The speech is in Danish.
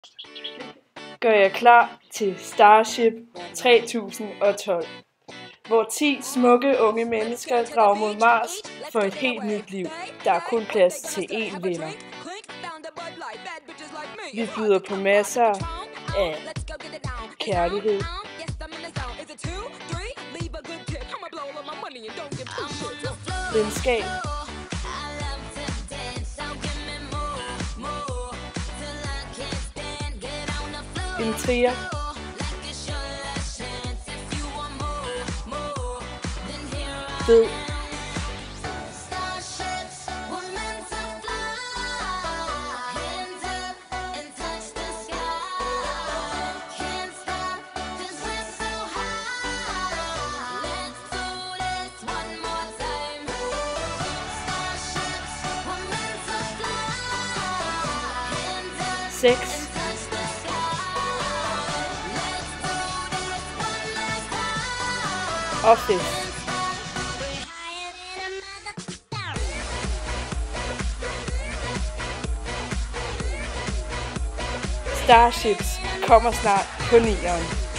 Gør jeg klar til Starship 3012, hvor 10 smukke unge mennesker drager mod Mars for et helt nyt liv. Der er kun plads til én vinder. Vi byder på masser af kærlighed, venskab, intriger, død, sex, og fest. Starships kommer snart på 9'eren.